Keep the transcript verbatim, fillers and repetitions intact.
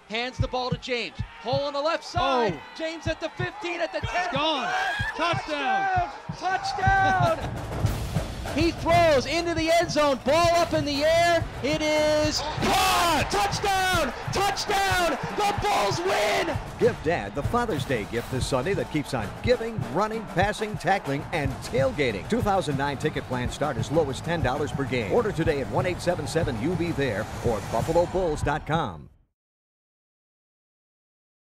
hands the ball to James. Hole on the left side. Oh. James at the fifteen, at the ten. It's gone. Touchdown. Touchdown. Touchdown. He throws into the end zone. Ball up in the air. It is caught. Touchdown. Touchdown. The Bulls win. Give Dad the Father's Day gift this Sunday that keeps on giving, running, passing, tackling, and tailgating. two thousand nine ticket plans start as low as ten dollars per game. Order today at one eight seven seven U B there or buffalo bulls dot com.